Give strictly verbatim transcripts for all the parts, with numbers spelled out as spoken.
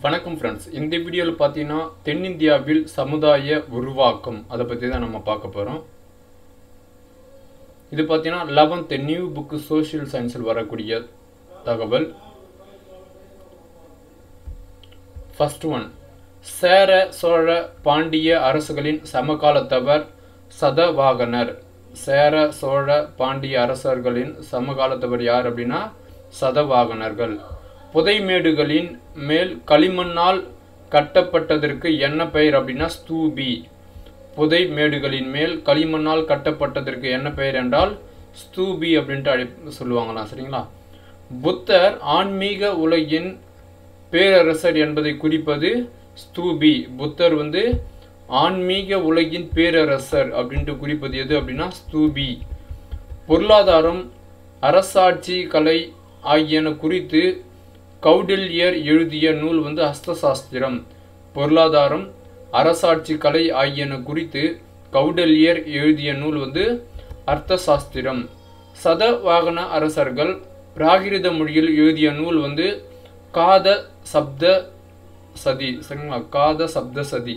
வணக்கம் ஃப்ரெண்ட்ஸ். இந்த வீடியோவில் பார்த்தீங்கன்னா தென்னிந்தியாவில் சமுதாய உருவாக்கம் அதை பற்றி தான் நம்ம பார்க்க போகிறோம். இது பார்த்தீங்கன்னா லெவன்த் நியூ புக்கு சோஷியல் சயின்ஸில் வரக்கூடிய தகவல். ஃபர்ஸ்ட் ஒன், சேர சோழ பாண்டிய அரசுகளின் சமகாலத்தவர் சதவாகனர். சேர சோழ பாண்டிய அரசர்களின் சமகாலத்தவர் யார் அப்படின்னா சதவாகனர்கள். புதைமேடுகளின் மேல் களிமண்ணால் கட்டப்பட்டதற்கு என்ன பெயர் அப்படின்னா ஸ்தூபி. புதைமேடுகளின் மேல் களிமண்ணால் கட்டப்பட்டதற்கு என்ன பெயர் என்றால் ஸ்தூபி அப்படின்ட்டு அழை சொல்லுவாங்களா, சரிங்களா. புத்தர் ஆன்மீக உலகின் பேரரசர் என்பதை குறிப்பது ஸ்தூபி. புத்தர் வந்து ஆன்மீக உலகின் பேரரசர் அப்படின்ட்டு குறிப்பது எது அப்படின்னா ஸ்தூபி. பொருளாதாரம், அரசாட்சி, கலை ஆகியன குறித்து கௌடில்யர் எழுதிய நூல் வந்து அர்த்தசாஸ்திரம். பொருளாதாரம், அரசாட்சி, கலை ஆகியன குறித்து கௌடில்யர் எழுதிய நூல் வந்து அர்த்தசாஸ்திரம். சதவாகன அரசர்கள் பிராகிருத மொழியில் எழுதிய நூல் வந்து காத சப்த சதி, சரிங்களா. காத சப்த சதி.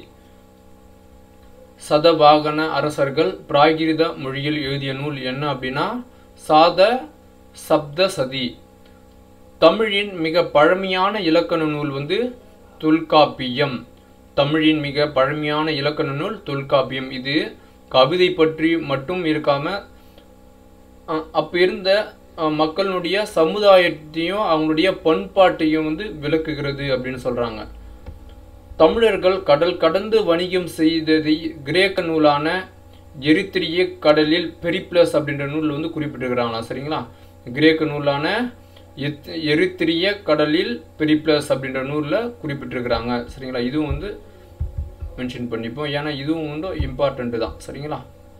சதவாகன அரசர்கள் பிராகிருத மொழியில் எழுதிய நூல் என்ன அப்படின்னா சாத சப்த சதி. தமிழின் மிக பழமையான இலக்கண நூல் வந்து தொல்காப்பியம். தமிழின் மிக பழமையான இலக்கண நூல் தொல்காப்பியம். இது கவிதை பற்றி மட்டும் இருக்காம அப்ப இருந்த மக்களுடைய சமுதாயத்தையும் அவங்களுடைய பண்பாட்டையும் வந்து விளக்குகிறது அப்படின்னு சொல்றாங்க. தமிழர்கள் கடல் கடந்து வணிகம் செய்ததை கிரேக்க நூலான எரித்திரிய கடலில் பெரிப்ளஸ் அப்படின்ற நூல் வந்து குறிப்பிட்டிருக்கிறாங்களா, சரிங்களா. கிரேக்க நூலான எரித்திரிய கடலில் பெரிப்ளஸ் அப்படின்ற நூலில் குறிப்பிட்டிருக்கிறாங்க, சரிங்களா. இதுவும் வந்து மென்ஷன் பண்ணிப்போம், ஏன்னா இதுவும் வந்து இம்பார்ட்டன்ட் தான், சரிங்களா.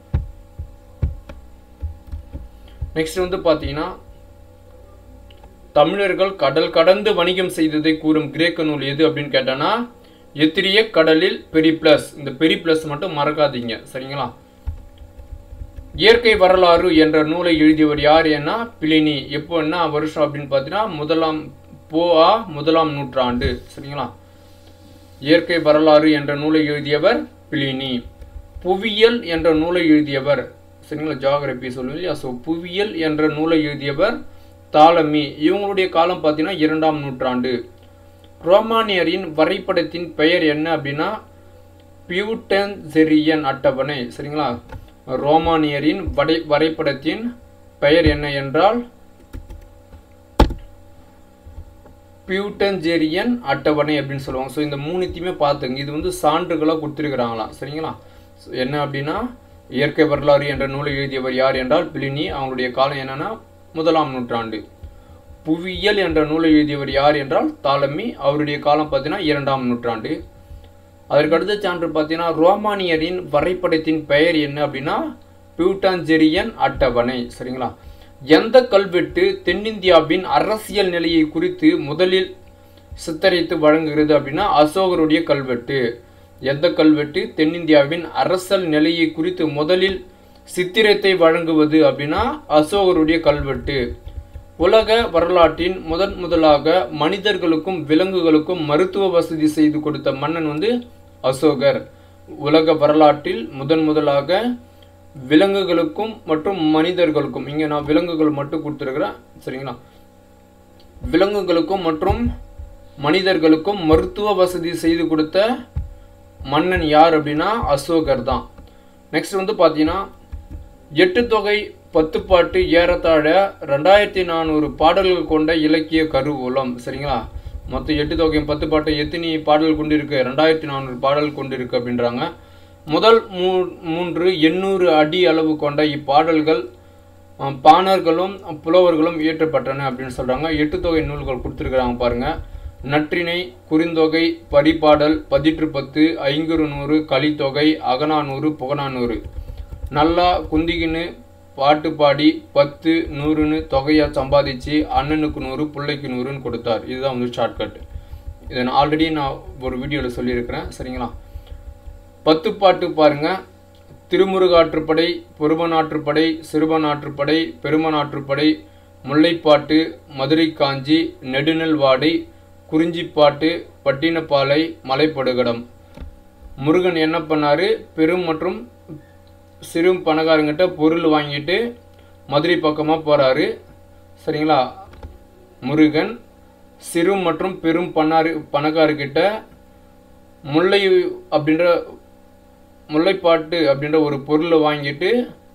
நெக்ஸ்ட் வந்து பார்த்தீங்கன்னா தமிழர்கள் கடல் கடந்து வணிகம் செய்ததை கூறும் கிரேக்க நூல் எது அப்படின்னு கேட்டானா எத்திரிய கடலில் பெரிப்ளஸ். இந்த பெரிப்ளஸ் மட்டும் மறக்காதீங்க, சரிங்களா. இயற்கை வரலாறு என்ற நூலை எழுதியவர் யார் ஏன்னா பிளினி. எப்போ என்ன வருஷம் அப்படின்னு பார்த்தீங்கன்னா முதலாம் போஆ முதலாம் நூற்றாண்டு, சரிங்களா. இயற்கை வரலாறு என்ற நூலை எழுதியவர் பிளினி. புவியியல் என்ற நூலை எழுதியவர், சரிங்களா, ஜியோகிராபி சொல்லுங்க இல்லையா. ஸோ புவியியல் என்ற நூலை எழுதியவர் தாலமி. இவங்களுடைய காலம் பார்த்தீங்கன்னா இரண்டாம் நூற்றாண்டு. ரோமானியரின் வரைபடத்தின் பெயர் என்ன அப்படின்னா பியூட்டன்ஜெரியன் அட்டவணை, சரிங்களா. ரோமானியரின் வடை வரைபடத்தின் பெயர் என்ன என்றால் பியூட்டன்ஜெரியன் அட்டவணை அப்படின்னு சொல்லுவாங்க. ஸோ இந்த மூணுத்தையுமே பார்த்துங்க, இது வந்து சான்றுகளாக கொடுத்துருக்குறாங்களா, சரிங்களா. என்ன அப்படின்னா இயற்கை வரலாறு என்ற நூலை எழுதியவர் யார் என்றால் பிளினி. அவங்களுடைய காலம் என்னன்னா முதலாம் நூற்றாண்டு. புவியியல் என்ற நூலை எழுதியவர் யார் என்றால் தாலமி. அவருடைய காலம் பார்த்தீங்கன்னா இரண்டாம் நூற்றாண்டு. அதற்கு அடுத்த சான்று பார்த்தீங்கன்னா ரோமானியரின் வரைபடத்தின் பெயர் என்ன அப்படின்னா பியூட்டன்ஜெரியன் அட்டவணை, சரிங்களா. எந்த கல்வெட்டு தென்னிந்தியாவின் அரசியல் நிலையை குறித்து முதலில் சித்தரித்து வழங்குகிறது அப்படின்னா அசோகருடைய கல்வெட்டு. எந்த கல்வெட்டு தென்னிந்தியாவின் அரசியல் நிலையை குறித்து முதலில் சித்திரத்தை வழங்குவது அப்படின்னா அசோகருடைய கல்வெட்டு. உலக வரலாற்றின் முதன் முதலாக மனிதர்களுக்கும் விலங்குகளுக்கும் மருத்துவ வசதி செய்து கொடுத்த மன்னன் வந்து அசோகர். உலக வரலாற்றில் முதன் முதலாக விலங்குகளுக்கும் மற்றும் மனிதர்களுக்கும், இங்கே நான் விலங்குகள் மட்டும் கொடுத்துருக்கிறேன், சரிங்களா. விலங்குகளுக்கும் மற்றும் மனிதர்களுக்கும் மருத்துவ வசதி செய்து கொடுத்த மன்னன் யார் அப்படின்னா அசோகர் தான். நெக்ஸ்ட் வந்து பார்த்தீங்கன்னா எட்டு தொகை பத்து பாட்டு ஏறத்தாழ ரெண்டாயிரத்தி நானூறு பாடல்கள் கொண்ட இலக்கிய கருவூலம், சரிங்களா. மொத்தம் எட்டு தொகையும் பத்து பாட்டு எத்தனை பாடல்கள் கொண்டு இருக்கு, ரெண்டாயிரத்தி நானூறு பாடல் கொண்டு இருக்கு அப்படின்றாங்க. முதல் மூ மூன்று எண்ணூறு அடி அளவு கொண்ட இப்பாடல்கள் பாணர்களும் புலவர்களும் இயற்றப்பட்டன அப்படின்னு சொல்றாங்க. எட்டு தொகை நூல்கள் கொடுத்துருக்குறாங்க பாருங்க. நற்றிணை, குறுந்தொகை, பரிபாடல், பதிற்று பத்து, ஐங்குறு நூறு, கலித்தொகை, அகநானூறு, புகநானூறு. நல்லா குந்திகின்னு பாட்டு பாடி பத்து நூறுன்னு தொகையா சம்பாதிச்சு அண்ணனுக்கு நூறு பிள்ளைக்கு நூறுன்னு கொடுத்தார். இதுதான் வந்து ஷார்ட்கட். இதை நான் ஆல்ரெடி நான் ஒரு வீடியோவில் சொல்லியிருக்கிறேன், சரிங்களா. பத்து பாட்டு பாருங்க. திருமுருகாற்றுப்படை, பொறுமனாற்றுப்படை, சிறுவனாற்றுப்படை, பெருமனாற்றுப்படை, முல்லைப்பாட்டு, மதுரை காஞ்சி, நெடுநெல் வாடை, குறிஞ்சிப்பாட்டு, பட்டினப்பாலை, மலைப்படுகடம். முருகன் என்ன பண்ணாரு, பெரும் மற்றும் சிறு பணக்காரங்கிட்ட பொருள் வாங்கிட்டு மதுரை பக்கமாக போகிறாரு. சரிங்களா? முருகன் சிறு மற்றும் பெரும் பணாரு பணக்காரர்கிட்ட முல்லை அப்படின்ற முல்லைப்பாட்டு அப்படின்ற ஒரு பொருளை வாங்கிட்டு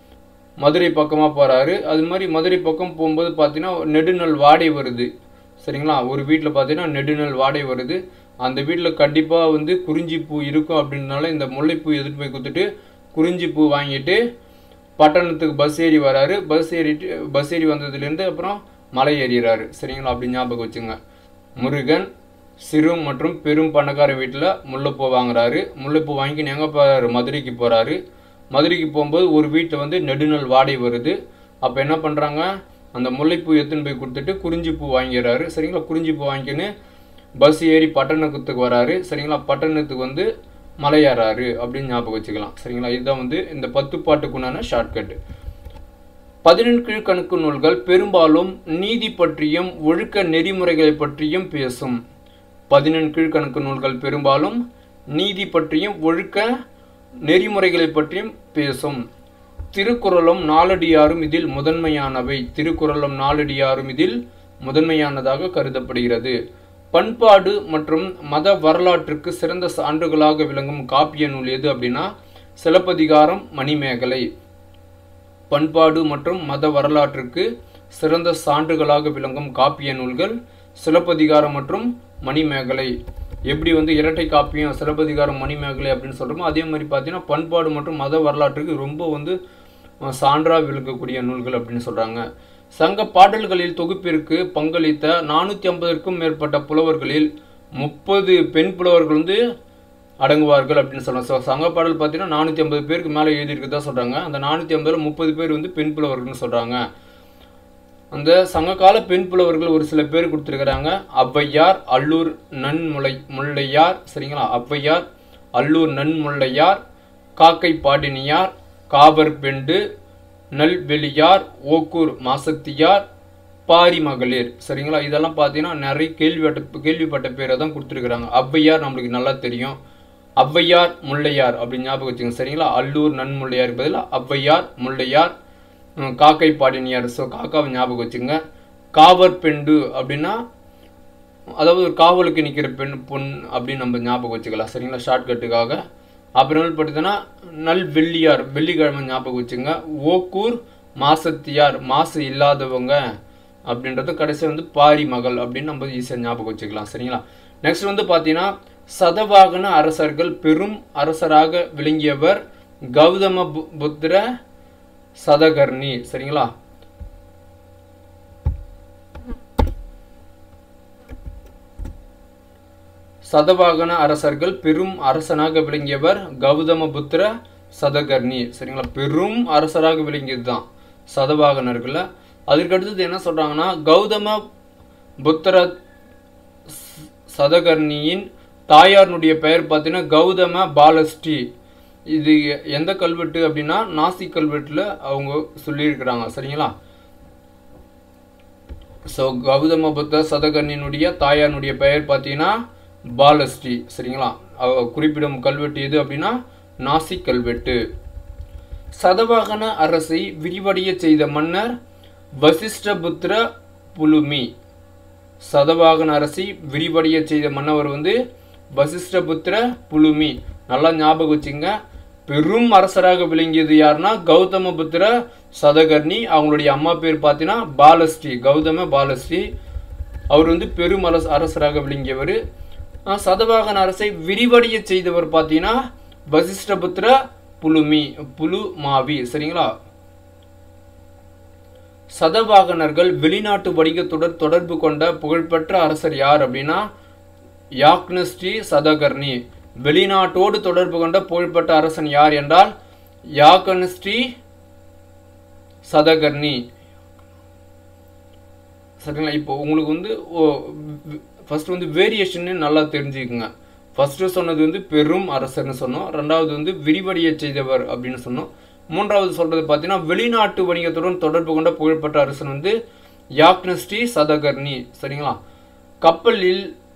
மதுரை பக்கமாக போகிறாரு. அது மாதிரி மதுரை பக்கம் போகும்போது பார்த்தீங்கன்னா நெடுநல் வாடை வருது. சரிங்களா? ஒரு வீட்டில் பார்த்தீங்கன்னா நெடுநல் வாடை வருது. அந்த வீட்டில் கண்டிப்பாக வந்து குறிஞ்சிப்பூ இருக்கும் அப்படின்றனால இந்த முல்லைப்பூ எடுத்துகிட்டு போய் கொடுத்துட்டு குறிஞ்சிப்பூ வாங்கிட்டு பட்டணத்துக்கு பஸ் ஏறி வராரு. பஸ் ஏறிட்டு பஸ் ஏறி வந்ததுலேருந்து அப்புறம் மலை ஏறிறாரு. சரிங்களா? அப்படி ஞாபகம் வச்சுங்க. முருகன் சிறு மற்றும் பெரும் பணக்கார வீட்டில் முல்லைப்பூ வாங்குறாரு. முல்லைப்பூ வாங்கி எங்கே போகிறாரு, மதுரைக்கு போகிறாரு. மதுரைக்கு போகும்போது ஒரு வீட்டில் வந்து நெடுநல் வாடை வருது. அப்போ என்ன பண்ணுறாங்க, அந்த முல்லைப்பூ எடுத்துன்னு போய் கொடுத்துட்டு குறிஞ்சிப்பூ வாங்கிடுறாரு. சரிங்களா? குறிஞ்சிப்பூ வாங்கிக்கின்னு பஸ் ஏறி பட்டணத்துக்கு வராரு. சரிங்களா? பட்டணத்துக்கு வந்து மலை ஏறாரு அப்படின்னு ஞாபகம் வச்சுக்கலாம். சரிங்களா? இதுதான் வந்து இந்த பத்து பாட்டுக்குண்டான ஷார்ட்கட்டு. பதினெண் கீழ்கணக்கு நூல்கள் பெரும்பாலும் நீதி பற்றியும் ஒழுக்க நெறிமுறைகளை பற்றியும் பேசும். பதினெண் கீழ்கணக்கு நூல்கள் பெரும்பாலும் நீதி பற்றியும் ஒழுக்க நெறிமுறைகளை பற்றியும் பேசும். திருக்குறளும் நாலடியாரும் இதில் முதன்மையானவை. திருக்குறளும் நாலடியாரும் இதில் முதன்மையானதாக கருதப்படுகிறது. பண்பாடு மற்றும் மத வரலாற்றுக்கு சிறந்த சான்றுகளாக விளங்கும் காப்பிய நூல் எது அப்படின்னா சிலப்பதிகாரம், மணிமேகலை. பண்பாடு மற்றும் மத வரலாற்றுக்கு சிறந்த சான்றுகளாக விளங்கும் காப்பிய நூல்கள் சிலப்பதிகாரம் மற்றும் மணிமேகலை. எப்படி வந்து இரட்டை காப்பியம் சிலப்பதிகாரம், மணிமேகலை அப்படின்னு சொல்கிறோமோ அதே மாதிரி பார்த்தீங்கன்னா பண்பாடு மற்றும் மத வரலாற்றுக்கு ரொம்ப வந்து சான்றாக விளங்கக்கூடிய நூல்கள் அப்படின்னு சொல்கிறாங்க. சங்க பாடல்களில் தொகுப்பிற்கு பங்களித்த நானூற்றி ஐம்பதற்கும் மேற்பட்ட புலவர்களில் முப்பது பெண் புலவர்கள் வந்து அடங்குவார்கள் அப்படின்னு சொல்கிறாங்க. ஸோ சங்க பாடல் பார்த்தீங்கன்னா நானூற்றி ஐம்பது பேருக்கு மேலே எழுதியிருக்குதான் சொல்கிறாங்க. அந்த நானூற்றி ஐம்பதில் முப்பது பேர் வந்து பெண் புலவர்கள்னு சொல்கிறாங்க. அந்த சங்ககால பெண் புலவர்கள் ஒரு சில பேர் கொடுத்துருக்குறாங்க. ஔவையார், அல்லூர் நன்முலை முல்லையார். சரிங்களா? ஔவையார், அல்லூர் நன்முல்லையார், காக்கை பாடினியார், காபர் பெண்டு, நல்வெளியார், ஓக்கூர் மாசத்தியார், பாரி மகளிர். சரிங்களா? இதெல்லாம் பார்த்தீங்கன்னா நிறைய கேள்விப்பட்ட கேள்விப்பட்ட பேரை தான் கொடுத்துருக்குறாங்க. ஔவையார் நம்மளுக்கு நல்லா தெரியும். ஔவையார், முல்லையார் அப்படின்னு ஞாபகம் வச்சுங்க. சரிங்களா? அல்லூர் நன்முல்லையார் பதிலாக ஔவையார், முல்லையார், காக்கை பாடினியார். ஸோ காக்காவை ஞாபகம் வச்சுங்க. காவர் பெண்டு அப்படின்னா அதாவது ஒரு காவலுக்கு நிற்கிற பெண் பொன் அப்படின்னு நம்ம ஞாபகம் வச்சுக்கலாம். சரிங்களா? ஷார்ட்கட்டுக்காக. அப்புறமேல் பார்த்தீங்கன்னா நல் வெள்ளியார், வெள்ளிக்கிழமை ஞாபகம் வச்சுங்க. ஓக்கூர் மாசத்தியார், மாசு இல்லாதவங்க அப்படின்றது. கடைசி வந்து பாரி மகள் அப்படின்னு நம்ம ஈஸியாக ஞாபகம் வச்சுக்கலாம். சரிங்களா? நெக்ஸ்ட் வந்து பார்த்தீங்கன்னா சதவாகன அரசர்கள் பெரும் அரசராக விளங்கியவர் கௌதம புத்திர சதகர்ணி. சரிங்களா? சதவாகன அரசர்கள் பெரும் அரசனாக விளங்கியவர் கௌதம புத்திர சதகர்ணி. சரிங்களா? பெரும் அரசராக விளங்கியது தான் சதவாகனர்கள். அதற்கடுத்தது என்ன சொல்றாங்கன்னா கௌதம புத்திர சதகர்ணியின் தாயாருடைய பெயர் பார்த்தீங்கன்னா கௌதம பாலஸ்ரீ. இது எந்த கல்வெட்டு அப்படின்னா நாசிக் கல்வெட்டில் அவங்க சொல்லியிருக்கிறாங்க. சரிங்களா? ஸோ கௌதம புத்த சதகர்ணியினுடைய தாயாருடைய பெயர் பார்த்தீங்கன்னா பாலஸ்ரீ. சரிங்களா? அவ குறிப்பிடும் கல்வெட்டு எது அப்படின்னா நாசிக் கல்வெட்டு. சதவாகன அரசை விரிவடைய செய்த மன்னர் வசிஷ்டபுத்திர புலுமி. சதவாகன அரசை விரிவடைய செய்த மன்னவர் வந்து வசிஷ்டபுத்திர புலுமி. நல்லா ஞாபகம் வச்சுங்க. பெரும் அரசராக விளங்கியது யாருன்னா கௌதம புத்திர சதகர்ணி. அவங்களுடைய அம்மா பேர் பார்த்தீங்கன்னா பாலஸ்ரீ, கௌதம பாலஸ்ரீ. அவர் வந்து பெரும் அரச அரசராக விளங்கியவர். சதவாகன அரசை விரிவடைய செய்தவர் பார்த்தீங்கன்னா வசிஷ்டபுத்திர புலுமி, புலு மாவி. சரிங்களா? சதவாகனர்கள் வெளிநாட்டு வணிகத்துடன் தொடர்பு கொண்ட புகழ்பெற்ற அரசர் யார் அப்படின்னா யாக்னஸ்ரீ சதகர்ணி. வெளிநாட்டோடு தொடர்பு கொண்ட புகழ்பெற்ற அரசன் யார் என்றால் யாக்னஸ்ரீ சதகர்ணி. சரிங்களா? இப்போ உங்களுக்கு வந்து ஃபர்ஸ்ட் வந்து வேரியேஷன் நல்லா தெரிஞ்சுக்குங்க. ஃபர்ஸ்ட் சொன்னது வந்து பெரும் அரசர்னு சொன்னோம். ரெண்டாவது வந்து விரிவடைய செய்தவர் அப்படின்னு சொன்னோம். மூன்றாவது சொல்றது பார்த்தீங்கன்னா வெளிநாட்டு வணிகத்துடன் தொடர்பு கொண்ட புகழ்பெற்ற அரசன் வந்து யாக்னஸ்ரீ சதகர்ணி. சரிங்களா? கப்பலில்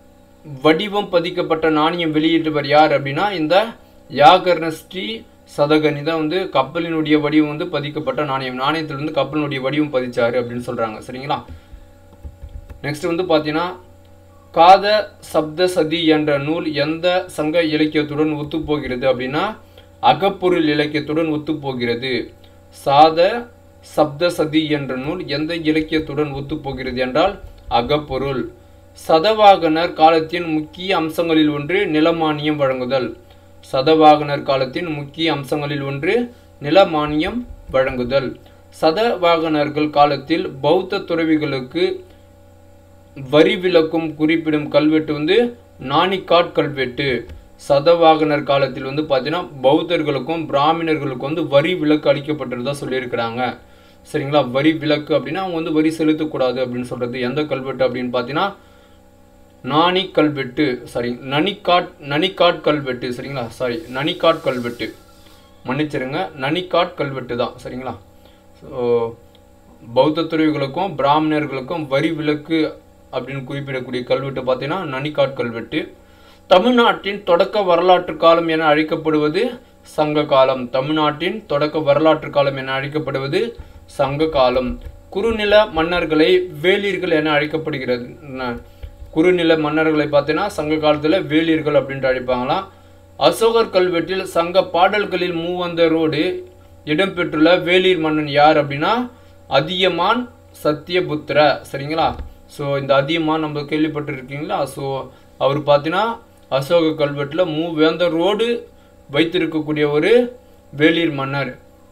வடிவம் பதிக்கப்பட்ட நாணயம் வெளியிட்டவர் யார் அப்படின்னா இந்த யாகர்னஸ்ரீ சதகனி தான் வந்து கப்பலினுடைய வடிவம் வந்து பதிக்கப்பட்ட நாணயம். நாணயத்திலிருந்து கப்பலினுடைய வடிவம் பதிச்சாரு அப்படின்னு சொல்றாங்க. சரிங்களா? நெக்ஸ்ட் வந்து பார்த்தீங்கன்னா காத சப்த சதி என்ற நூல் எந்த சங்க இலக்கியத்துடன் ஒத்துப்போகிறது அப்படின்னா அகப்பொருள் இலக்கியத்துடன் ஒத்துப்போகிறது. சாத சப்த சதி என்ற நூல் எந்த இலக்கியத்துடன் ஒத்துப்போகிறது என்றால் அகப்பொருள். சதவாகனர் காலத்தின் முக்கிய அம்சங்களில் ஒன்று நிலமானியம் வழங்குதல். சதவாகனர் காலத்தின் முக்கிய அம்சங்களில் ஒன்று நிலமானியம் வழங்குதல். சதவாகனர்கள் காலத்தில் பௌத்த துறவிகளுக்கு வரி விலக்கும் குறிப்பிடும் கல்வெட்டு வந்து நாணிக்காட் கல்வெட்டு. சதவாகனர் காலத்தில் வந்து பார்த்தீங்கன்னா பௌத்தர்களுக்கும் பிராமணர்களுக்கும் வந்து வரி விலக்கு அளிக்கப்பட்டதா சொல்லியிருக்கிறாங்க. சரிங்களா? வரி விலக்கு அப்படின்னா அவங்க வந்து வரி செலுத்தக்கூடாது அப்படின்னு சொல்றது எந்த கல்வெட்டு அப்படின்னு பார்த்தீங்கன்னா நாணி கல்வெட்டு. சாரி நனிக்காட் நனிக்காட் கல்வெட்டு. சரிங்களா? சாரி நனிக்காட் கல்வெட்டு, மன்னிச்சிருங்க, நனிக்காட் கல்வெட்டு தான். சரிங்களா? ஸோ பௌத்த துறவிகளுக்கும் பிராமணர்களுக்கும் வரி விலக்கு அப்படின்னு குறிப்பிடக்கூடிய கல்வெட்டு பார்த்தீங்கன்னா நனிக்காட் கல்வெட்டு. தமிழ்நாட்டின் தொடக்க வரலாற்று காலம் என அழைக்கப்படுவது சங்க காலம். தமிழ்நாட்டின் தொடக்க வரலாற்று காலம் என அழைக்கப்படுவது சங்க காலம். குறுநில மன்னர்களை வேளிர்கள் என அழைக்கப்படுகிறது. குறுநில மன்னர்களை பார்த்தீங்கன்னா சங்க காலத்தில் வேளிர்கள் அப்படின்ட்டு அழைப்பாங்களாம். அசோகர் கல்வெட்டில் சங்க பாடல்களில் மூவந்தரோடு இடம்பெற்றுள்ள வேளிர் மன்னன் யார் அப்படின்னா அதியமான் சத்தியபுத்திர. சரிங்களா? ஸோ இந்த அதியமான் நம்ம கேள்விப்பட்டிருக்கீங்களா? ஸோ அவர் பார்த்தீங்கன்னா அசோக கல்வெட்டில் மூவேந்தரோடு வைத்திருக்கக்கூடிய ஒரு வேளிர் மன்னர்.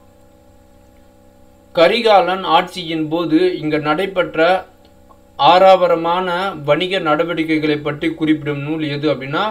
கரிகாலன் ஆட்சியின் போது இங்கு நடைபெற்ற ஆறாவரமான வணிக நடவடிக்கைகளை பற்றி குறிப்பிடும் நூல் எது அப்படின்னா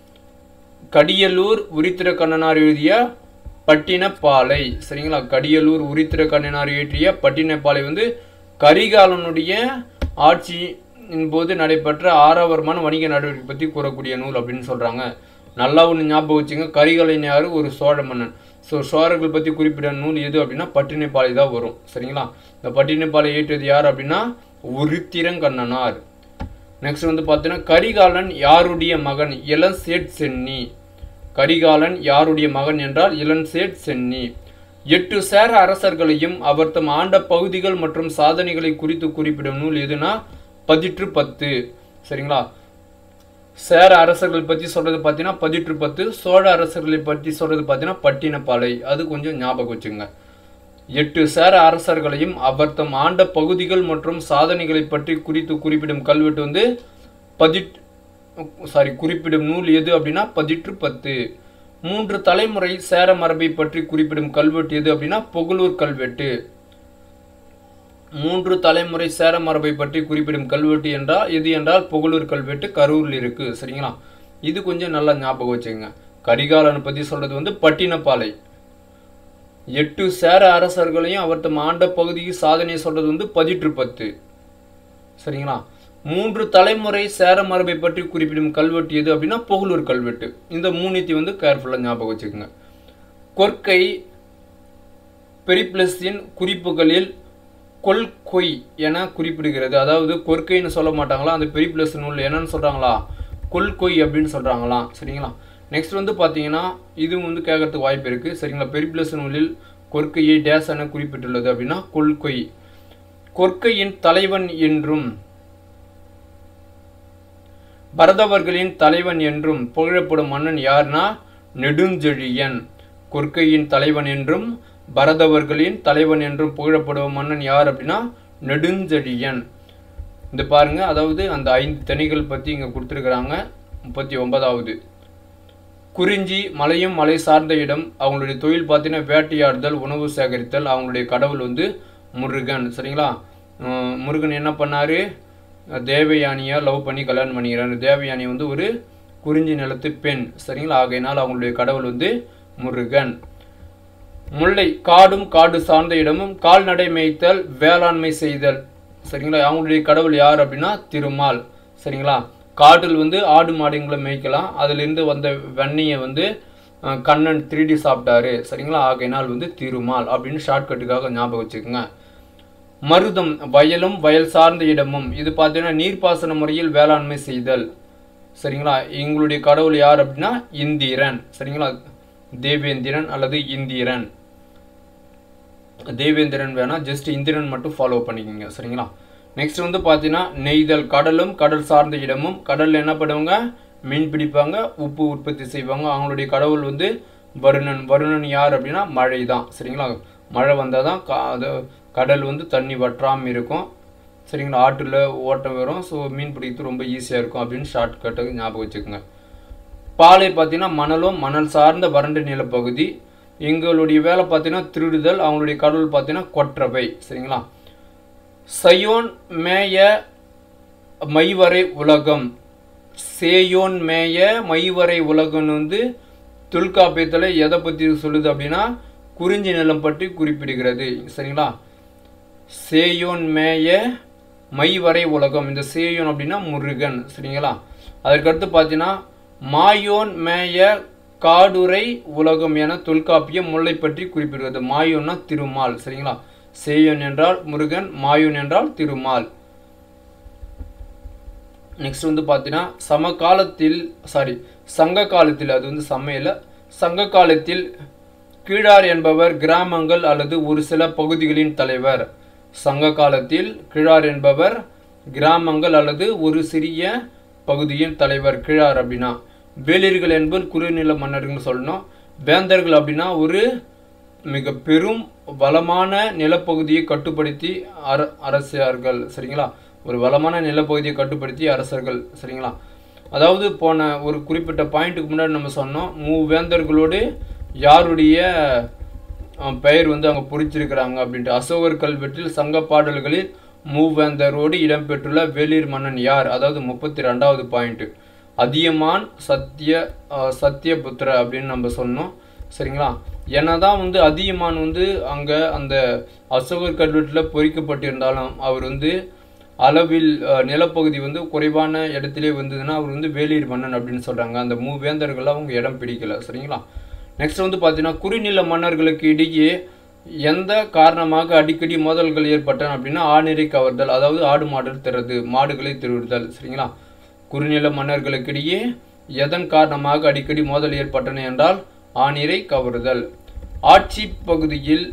கடியலூர் உரித்திர கண்ணனார் எழுதிய பட்டினப்பாலை. சரிங்களா? கடியலூர் உரித்திர கண்ணனார் எழுதிய பட்டினப்பாலை வந்து கரிகாலனுடைய ஆட்சியின் போது நடைபெற்ற ஆறாவரமான வணிக நடவடிக்கை பற்றி கூறக்கூடிய நூல் அப்படின்னு சொல்றாங்க. நல்லா ஒன்று ஞாபகம் வச்சுங்க, கரிகாலன் யாரு? ஒரு சோழ மன்னன். ஸோ சோழர்கள் பற்றி குறிப்பிட்ட நூல் எது அப்படின்னா பட்டினப்பாலை தான் வரும். சரிங்களா? இந்த பட்டினப்பாலை ஏற்றியது யார் அப்படின்னா உருத்திரங்கண்ணனார். நெக்ஸ்ட் வந்து பார்த்தீங்கன்னா கரிகாலன் யாருடைய மகன்? இளஞ்சேட் சென்னி. கரிகாலன் யாருடைய மகன் என்றால் இளஞ்சேட் சென்னி. எட்டு சேர அரசர்களையும் அவர் தம் ஆண்ட பகுதிகள் மற்றும் சாதனைகளை குறித்து குறிப்பிடும் நூல் எதுனா பதிற்று பத்து. சரிங்களா? சேர அரசர்கள் பற்றி சொல்றது பார்த்தீங்கன்னா பதிற்று பத்து. சோழ அரசர்களை பற்றி சொல்றது பார்த்தீங்கன்னா பட்டினப்பாலை. அது கொஞ்சம் ஞாபகம் வச்சுங்க. எட்டு சேர அரசர்களையும் அவர் தம் ஆண்ட பகுதிகள் மற்றும் சாதனைகளை பற்றி குறித்து குறிப்பிடும் கல்வெட்டு வந்து பதிட் சாரி குறிப்பிடும் நூல் எது அப்படின்னா பதிற்று பத்து. மூன்று தலைமுறை சேர மரபை பற்றி குறிப்பிடும் கல்வெட்டு எது அப்படின்னா புகழூர் கல்வெட்டு. மூன்று தலைமுறை சேர மரபை பற்றி குறிப்பிடும் கல்வெட்டு என்றால் எது என்றால் புகழூர் கல்வெட்டு கரூரில் இருக்கு. சரிங்களா? இது கொஞ்சம் நல்லா ஞாபகம் வச்சுங்க. கரிகாலனை பற்றி சொல்றது வந்து பட்டினப்பாலை. எட்டு சேர அரசர்களையும் அவர் தம் ஆண்ட பகுதிக்கு சாதனை சொல்றது வந்து பதிற்று பத்து. சரிங்களா? மூன்று தலைமுறை சேர மரபை பற்றி குறிப்பிடும் கல்வெட்டு எது அப்படின்னா புகழூர் கல்வெட்டு. இந்த மூணுத்தி வந்து கேர்ஃபுல்லா ஞாபகம் வச்சுக்கோங்க. கொற்கை பெரிப்ளஸின் குறிப்புகளில் கொள்கொய் என குறிப்பிடுகிறது. அதாவது கொற்கைன்னு சொல்ல மாட்டாங்களா, அந்த பெரிப்ளஸ் நூல் என்னன்னு சொல்றாங்களா கொள்கொய் அப்படின்னு சொல்றாங்களாம். சரிங்களா? நெக்ஸ்ட் வந்து பார்த்தீங்கன்னா இதுவும் வந்து கேட்கறதுக்கு வாய்ப்பு இருக்கு. சரிங்களா? பெரிப்ளஸ் நூலில் கொற்கையை டேஸ் என குறிப்பிட்டுள்ளது அப்படின்னா கொள்கொய். கொற்கையின் தலைவன் என்றும் பரதவர்களின் தலைவன் என்றும் புகழப்படும் மன்னன் யார்னா நெடுஞ்செழியன். கொற்கையின் தலைவன் என்றும் பரதவர்களின் தலைவன் என்றும் புகழப்படும் மன்னன் யார் அப்படின்னா நெடுஞ்செழியன். இந்த பாருங்க, அதாவது அந்த ஐந்து தனிகள் பத்தி இங்க கொடுத்துருக்குறாங்க. முப்பத்தி ஒன்பதாவது குறிஞ்சி மலையும் மலை சார்ந்த இடம். அவங்களுடைய தொழில் பார்த்தீங்கன்னா வேட்டையாடுதல், உணவு சேகரித்தல். அவங்களுடைய கடவுள் வந்து முருகன். சரிங்களா? முருகன் என்ன பண்ணாரு? தேவயானியை லவ் பண்ணி கல்யாணம் பண்ணிக்கிறாரு. தேவயானி வந்து ஒரு குறிஞ்சி நிலத்து பெண். சரிங்களா? ஆகையினால் அவங்களுடைய கடவுள் வந்து முருகன். முல்லை காடும் காடு சார்ந்த இடமும் கால்நடை மேய்த்தல் வேளாண்மை செய்தல். சரிங்களா? அவங்களுடைய கடவுள் யார் அப்படின்னா திருமால். சரிங்களா? காட்டில் வந்து ஆடு மாடுங்களை மேய்க்கலாம். அதிலிருந்து வந்த வெண்ணையை வந்து கண்ணன் திருடி சாப்பிட்டாரு. சரிங்களா? ஆகையினால் வந்து திருமால் அப்படின்னு ஷார்ட்கட்டுக்காக ஞாபகம் வச்சுக்கோங்க. மருதம் வயலும் வயல் சார்ந்த இடமும். இது பார்த்தீங்கன்னா நீர்ப்பாசன முறையில் வேளாண்மை செய்தல். சரிங்களா. எங்களுடைய கடவுள் யார் அப்படின்னா இந்திரன். சரிங்களா. தேவேந்திரன் அல்லது இந்திரன். தேவேந்திரன் வேணா, ஜஸ்ட் இந்திரன் மட்டும் ஃபாலோ பண்ணிக்கோங்க. சரிங்களா. நெக்ஸ்ட் வந்து பார்த்தீங்கன்னா நெய்தல். கடலும் கடல் சார்ந்த இடமும். கடலில் என்ன பண்ணுவாங்க, மீன் பிடிப்பாங்க, உப்பு உற்பத்தி செய்வாங்க. அவங்களுடைய கடவுள் வந்து வருணன். வருணன் யார் அப்படின்னா மழை தான். சரிங்களா. மழை வந்தால் தான் கா அது கடல் வந்து தண்ணி வற்றாமல் இருக்கும். சரிங்களா. ஆற்றில் ஓட்டம் வரும். ஸோ மீன் பிடிக்கிறது ரொம்ப ஈஸியாக இருக்கும் அப்படின்னு ஷார்ட்கட்டுக்கு ஞாபகம் வச்சுக்கோங்க. பாலை பார்த்தீங்கன்னா மணலும் மணல் சார்ந்த வறண்ட நிலப்பகுதி. எங்களுடைய வேலை பார்த்தீங்கன்னா திருடுதல். அவங்களுடைய கடவுள் பார்த்தீங்கன்னா கொற்றவை. சரிங்களா. சயோன் மேய மைவரை உலகம். சேயோன் மேய மைவரை உலகம்னு வந்து தொல்காப்பியத்தில் எதை பற்றி சொல்லுது அப்படின்னா குறிஞ்சி நிலம் பற்றி குறிப்பிடுகிறது. சரிங்களா. சேயோன் மேய மைவரை உலகம். இந்த சேயோன் அப்படின்னா முருகன். சரிங்களா. அதற்கடுத்து பார்த்தீங்கன்னா மாயோன் மேய காடுரை உலகம் என தொல்காப்பியம் முல்லை பற்றி குறிப்பிடுகிறது. மாயோன்னா திருமால். சரிங்களா. சேயோன் என்றால் முருகன், மாயோன் என்றால் திருமால். நெக்ஸ்ட் வந்து பார்த்தீங்கன்னா சமகாலத்தில் சாரி சங்க காலத்தில், அது வந்து சமையல சங்க காலத்தில் கீழார் என்பவர் கிராமங்கள் அல்லது ஒரு சில பகுதிகளின் தலைவர். சங்க காலத்தில் கீழார் என்பவர் கிராமங்கள் அல்லது ஒரு சிறிய பகுதியின் தலைவர். கீழார் அப்படின்னா வேளிர்கள் என்பவர் குறுநில மன்னர்கள் சொல்லணும். வேந்தர்கள் அப்படின்னா ஒரு மிக பெரும் வளமான நிலப்பகுதியை கட்டுப்படுத்தி அர அரசர்கள். சரிங்களா. ஒரு வளமான நிலப்பகுதியை கட்டுப்படுத்தி அரசர்கள். சரிங்களா. அதாவது போன ஒரு குறிப்பிட்ட பாயிண்ட்டுக்கு முன்னாடி நம்ம சொன்னோம், மூவேந்தர்களோடு யாருடைய பெயர் வந்து அவங்க பொறிச்சிருக்கிறாங்க அப்படின்ட்டு. அசோகர் கல்வெட்டில் சங்க பாடல்களில் மூவேந்தரோடு இடம்பெற்றுள்ள வேளிர் மன்னன் யார், அதாவது முப்பத்தி ரெண்டாவது பாயிண்ட். அதியமான் சத்திய சத்தியபுத்திர அப்படின்னு நம்ம சொன்னோம். சரிங்களா. என்னதான் வந்து அதியமான் வந்து அங்கே அந்த அசோகர் கல்வெட்டில் பொறிக்கப்பட்டிருந்தாலும் அவர் வந்து அளவில் நிலப்பகுதி வந்து குறைவான இடத்திலே வந்ததுன்னா அவர் வந்து வேளிர் மன்னன் அப்படின்னு சொல்கிறாங்க. அந்த மூவேந்தர்கள் அவங்க இடம் பிடிக்கல. சரிங்களா. நெக்ஸ்ட் வந்து பார்த்தீங்கன்னா குறுநில மன்னர்களுக்கு இடையே எந்த காரணமாக அடிக்கடி மோதல்கள் ஏற்பட்டன அப்படின்னா ஆணிரை கவர்தல், அதாவது ஆடு மாடு திறது, மாடுகளை திருடுதல். சரிங்களா. குறுநில மன்னர்களுக்கு இடையே எதன் காரணமாக அடிக்கடி மோதல் ஏற்பட்டன என்றால் ஆணிரை கவருதல். ஆட்சி பகுதியில்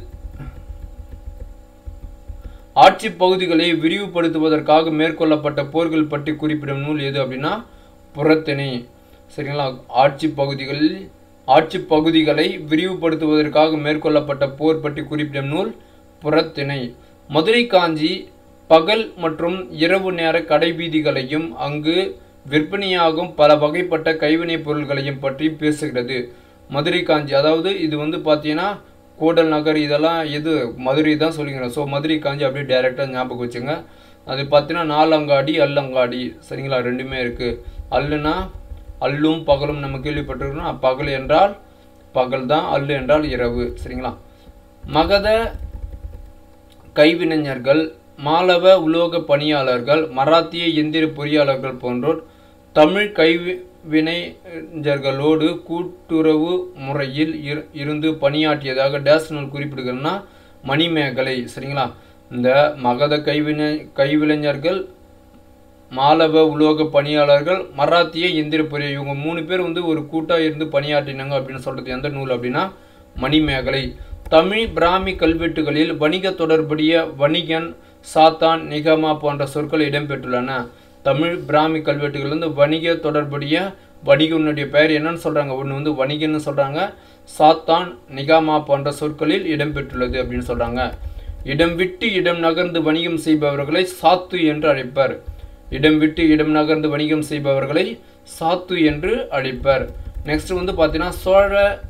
ஆட்சி பகுதிகளை விரிவுபடுத்துவதற்காக மேற்கொள்ளப்பட்ட போர்கள் பற்றி குறிப்பிடும் நூல் எது அப்படின்னா புறத்திணை. சரிங்களா. ஆட்சி பகுதிகளில் ஆட்சி பகுதிகளை விரிவுபடுத்துவதற்காக மேற்கொள்ளப்பட்ட போர் பற்றி குறிப்பிடும் நூல் புறத்திணை. மதுரை காஞ்சி பகல் மற்றும் இரவு நேர கடைவீதிகளையும் அங்கு விற்பனையாகும் பல வகைப்பட்ட கைவினைப் பொருள்களையும் பற்றி பேசுகிறது. மதுரை காஞ்சி, அதாவது இது வந்து பார்த்தீங்கன்னா கோடல் நகர் இதெல்லாம் எது மதுரை தான் சொல்லிக்கிறேன். ஸோ மதுரை காஞ்சி அப்படியே டைரெக்டாக ஞாபகம் வச்சுங்க. அது பார்த்தீங்கன்னா நாலங்காடி அல்லங்காடி. சரிங்களா. ரெண்டுமே இருக்குது. அல்லுனா அல்லும் பகலும் நம்ம கேள்விப்பட்டிருக்கோம். பகல் என்றால் பகல் தான், அல்லு என்றால் இரவு. சரிங்களா. மகத கைவினைஞர்கள், மாலவ உலோக பணியாளர்கள், மராத்திய எந்திர பொறியாளர்கள் போன்றோர் தமிழ் கைவினைஞர்களோடு கூட்டுறவு முறையில் இருந்து பணியாற்றியதாக டேஸ் நூல் குறிப்பிடுகிறதுனா மணிமேகலை. சரிங்களா. இந்த மகத கைவினை கைவினைஞர்கள், மாலவ உலோக பணியாளர்கள், மராத்திய எந்திர பொறிய, இவங்க மூணு பேர் வந்து ஒரு கூட்டாக இருந்து பணியாற்றினாங்க அப்படின்னு சொல்கிறது எந்த நூல் அப்படின்னா மணிமேகலை. தமிழ் பிராமி கல்வெட்டுகளில் வணிக தொடர்புடைய வணிகன், சாத்தான், நிகமா போன்ற சொற்கள் இடம்பெற்றுள்ளன. தமிழ் பிராமி கல்வெட்டுகள் வந்து வணிக தொடர்புடைய வணிகனுடைய பெயர் என்னன்னு சொல்கிறாங்க, ஒன்று வந்து வணிகன்னு சொல்கிறாங்க, சாத்தான், நிகாமா போன்ற சொற்களில் இடம்பெற்றுள்ளது அப்படின்னு சொல்கிறாங்க. இடம் விட்டு இடம் நகர்ந்து வணிகம் செய்பவர்களை சாத்து என்று அழைப்பர். இடம் விட்டு இடம் நகர்ந்து வணிகம் செய்பவர்களை சாத்து என்று அழைப்பர். நெக்ஸ்ட் வந்து பார்த்தீங்கன்னா சோழ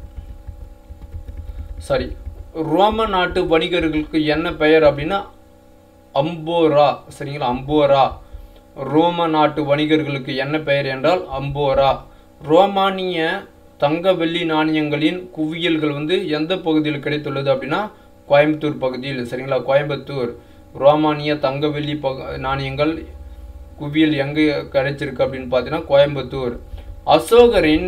சாரி ரோம நாட்டு வணிகர்களுக்கு என்ன பெயர் அப்படின்னா அம்போரா. சரிங்களா. அம்போரா. ரோம நாட்டு வணிகர்களுக்கு என்ன பெயர் என்றால் அம்போரா. ரோமானிய தங்க வெள்ளி நாணயங்களின் குவியல்கள் வந்து எந்த பகுதியில் கிடைத்துள்ளது அப்படின்னா கோயம்புத்தூர் பகுதியில். சரிங்களா. கோயம்புத்தூர் ரோமானிய தங்க வெள்ளி பகு நாணயங்கள் குவியல் எங்கே கிடைச்சிருக்கு அப்படின்னு பார்த்தீங்கன்னா கோயம்புத்தூர். அசோகரின்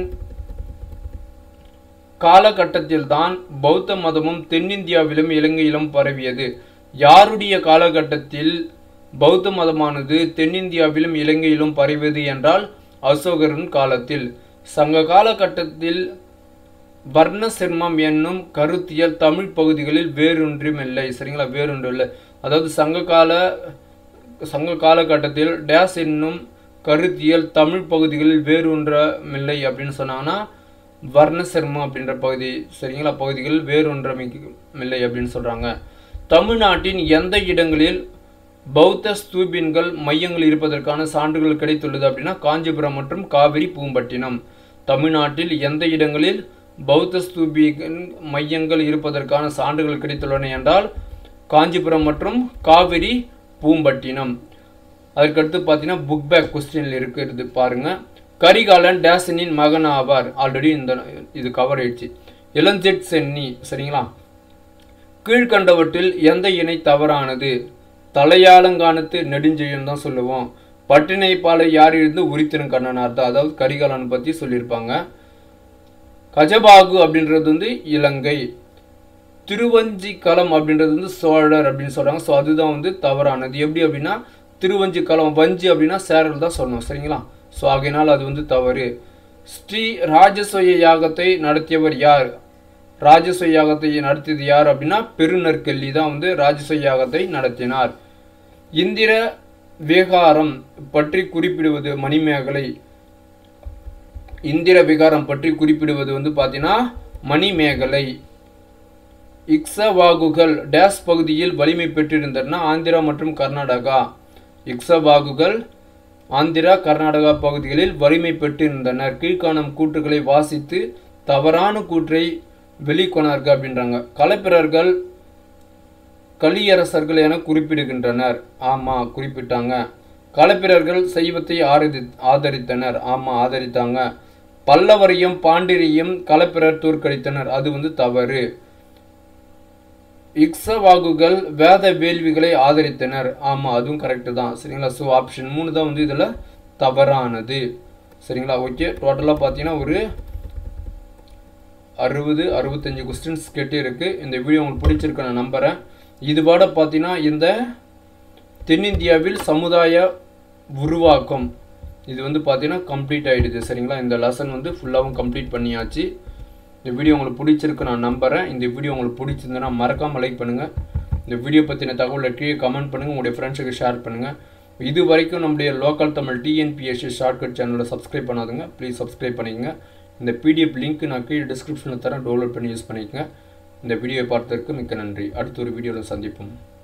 காலகட்டத்தில் தான் பௌத்த மதமும் தென்னிந்தியாவிலும் இலங்கையிலும் பரவியது. யாருடைய காலகட்டத்தில் பௌத்த மதமானது தென்னிந்தியாவிலும் இலங்கையிலும் பரவியது என்றால் அசோகரின் காலத்தில். சங்க காலகட்டத்தில் வர்ண சிரமம் என்னும் கருத்தியல் தமிழ் பகுதிகளில் வேறொன்றும் இல்லை. சரிங்களா, வேறொன்றும் இல்லை. அதாவது சங்ககால சங்க காலகட்டத்தில் டேஸ் என்னும் கருத்தியல் தமிழ் பகுதிகளில் வேறொன்றமில்லை அப்படின்னு சொன்னாங்கன்னா வர்ண சிரமம் அப்படின்ற பகுதி, சரிங்களா, பகுதிகளில் வேறொன்றமில்லை அப்படின்னு சொல்றாங்க. தமிழ்நாட்டின் எந்த இடங்களில் பௌத்த ஸ்தூபின்கள் மையங்கள் இருப்பதற்கான சான்றுகள் கிடைத்துள்ளது அப்படின்னா காஞ்சிபுரம் மற்றும் காவிரி பூம்பட்டினம். தமிழ்நாட்டில் எந்த இடங்களில் பௌத்த ஸ்தூபிகள் மையங்கள் இருப்பதற்கான சான்றுகள் கிடைத்துள்ளன என்றால் காஞ்சிபுரம் மற்றும் காவிரி பூம்பட்டினம். அதற்கடுத்து பார்த்தீங்கன்னா புக் பேக் கொஸ்டின்ல இருக்கிறது பாருங்க. கரிகாலன் டேசனின் மகன் ஆவார். ஆல்ரெடி இந்த இது கவர் ஆயிடுச்சு. இளஞ்செட் சென்னி. சரிங்களா, கீழ்கண்டவற்றில் எந்த இணை தவறானது? தலையாலங்கானத்து நெடுஞ்செழியன் தான் சொல்லுவோம். பட்டினைப்பாலை யார் இருந்து உரித்திரும் கண்ணனார் தான், அதாவது கரிகாலன் பத்தி சொல்லியிருப்பாங்க. கஜபாகு அப்படின்றது வந்து இலங்கை. திருவஞ்சிக்கலம் அப்படின்றது வந்து சோழர் அப்படின்னு சொல்றாங்க. ஸோ அதுதான் வந்து தவறானது. எப்படி அப்படின்னா திருவஞ்சிக்கலம், வஞ்சி அப்படின்னா சேரல் தான் சொல்லணும். சரிங்களா, ஸோ ஆகையினால் அது வந்து தவறு. ஸ்ரீ ராஜசூய யாகத்தை நடத்தியவர் யார்? ராஜசூய யாகத்தை நடத்தியது யார் அப்படின்னா பெருநற்கெல்லி தான் வந்து ராஜசூய யாகத்தை நடத்தினார். இந்திர விகாரம் பற்றி குறிப்பிடுவது மணிமேகலை. இந்திர விகாரம் பற்றி குறிப்பிடுவது வந்து பார்த்தீங்கன்னா மணிமேகலை. இக்ஷவாகுகள் டேஸ் பகுதியில் வலிமை பெற்றிருந்தன? ஆந்திரா மற்றும் கர்நாடகா. இக்ஷவாகுகள் ஆந்திரா கர்நாடகா பகுதிகளில் வலிமை பெற்றிருந்தனர். கீழ்காணும் கூற்றுகளை வாசித்து தவறான கூற்றை வெளிக்கொணர்க அப்படின்றாங்க. களப்பிரர்கள் கலியரசர்கள் என குறிப்பிடுகின்றனர். ஆமா, குறிப்பிட்டாங்க. களப்பிரர்கள் சைவத்தை ஆதரி ஆதரித்தனர். ஆமா, ஆதரித்தாங்க. பல்லவரையும் பாண்டியரையும் களப்பிரர் தோற்கடித்தனர். அது வந்து தவறு. இக்ஷவாகுகள் வேத வேள்விகளை ஆதரித்தனர். ஆமா, அதுவும் கரெக்டு தான். சரிங்களா, ஸோ ஆப்ஷன் மூணு தான் வந்து இதில் தவறானது. சரிங்களா, ஓகே. டோட்டலாக பார்த்தீங்கன்னா ஒரு அறுபது அறுபத்தஞ்சு கொஸ்டின்ஸ் கேட்டு இருக்கு. இந்த வீடியோ உங்களுக்கு பிடிச்சிருக்கு நான் நம்புறேன். இதுபோட பார்த்தீங்கன்னா இந்த தென்னிந்தியாவில் சமுதாய உருவாக்கம் இது வந்து பார்த்தீங்கன்னா கம்ப்ளீட் ஆகிடுது. சரிங்களா, இந்த லெசன் வந்து ஃபுல்லாகவும் கம்ப்ளீட் பண்ணியாச்சு. இந்த வீடியோ உங்களுக்கு பிடிச்சிருக்கு நான் நம்புறேன். இந்த வீடியோ உங்களுக்கு பிடிச்சிருந்ததுன்னா மறக்காமல் லைக் பண்ணுங்கள். இந்த வீடியோ பற்றின தகவலை கீழே கமெண்ட் பண்ணுங்கள், உங்களுடைய ஃப்ரெண்ட்ஸுக்கு ஷேர் பண்ணுங்கள். இது வரைக்கும் நம்முடைய லோக்கல் தமிழ் டிஎன்பிஎஸ்சி ஷார்ட்கட் சேனலை சப்ஸ்கிரைப் பண்ணாதுங்க, ப்ளீஸ் சப்ஸ்கிரைப் பண்ணிக்கங்க. இந்த பிடிஎஃப் லிங்க் நான் கீழே டிஸ்கிரிப்ஷனில் தரேன், டவுன்லோட் பண்ணி யூஸ் பண்ணிக்கங்க. இந்த வீடியோவை பார்த்ததற்கு மிக்க நன்றி. அடுத்த ஒரு வீடியோவில் சந்திப்போம்.